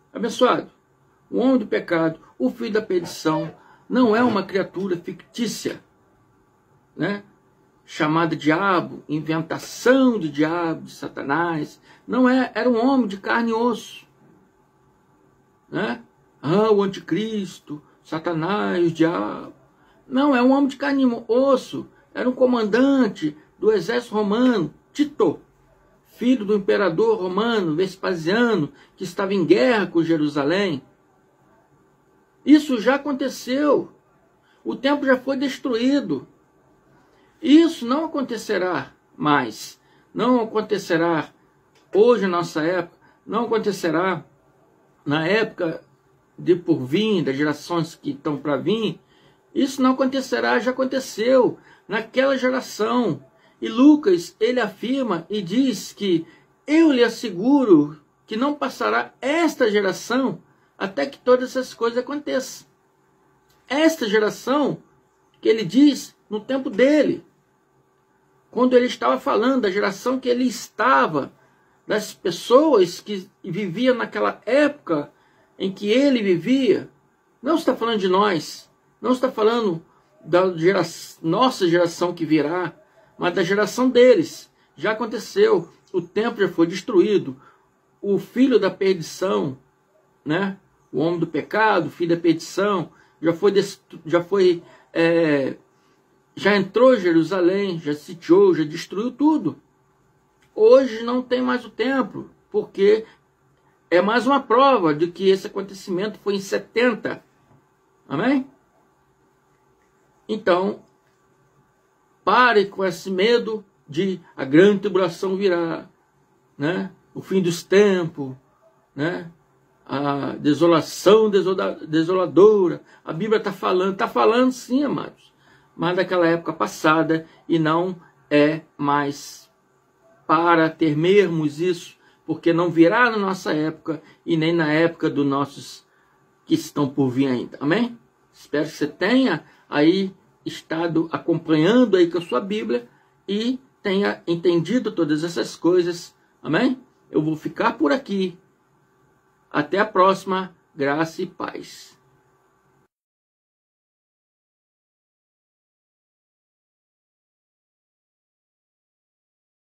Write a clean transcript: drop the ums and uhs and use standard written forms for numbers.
Abençoado, o homem do pecado, o filho da perdição, não é uma criatura fictícia, né? Chamada diabo, inventação de diabo, de Satanás. Não é, era um homem de carne e osso, né? O anticristo, Satanás, o diabo. Não, é um homem de carne e osso. Era um comandante do exército romano, Tito, filho do imperador romano Vespasiano, que estava em guerra com Jerusalém. Isso já aconteceu. O templo já foi destruído. Isso não acontecerá mais. Não acontecerá hoje, na nossa época. Não acontecerá na época de por vir, das gerações que estão para vir. Isso não acontecerá, já aconteceu naquela geração. E Lucas, ele afirma e diz que eu lhe asseguro que não passará esta geração até que todas essas coisas aconteçam. Esta geração que ele diz no tempo dele, quando ele estava falando da geração que ele estava, das pessoas que viviam naquela época em que ele vivia, não está falando de nós, não está falando da nossa geração que virá, mas da geração deles. Já aconteceu, o templo já foi destruído, o filho da perdição, né? O homem do pecado, o filho da perdição, já entrou em Jerusalém, já sitiou, já destruiu tudo. Hoje não tem mais o templo, porque é mais uma prova de que esse acontecimento foi em 70. Amém? Então, pare com esse medo de a grande tribulação virá, né? O fim dos tempos, né? A desolação desoladora. A Bíblia está falando sim, amados, mas daquela época passada, e não é mais para temermos isso, porque não virá na nossa época e nem na época dos nossos que estão por vir ainda. Amém? Espero que você tenha aí estado acompanhando aí com a sua Bíblia e tenha entendido todas essas coisas. Amém? Eu vou ficar por aqui. Até a próxima. Graça e paz.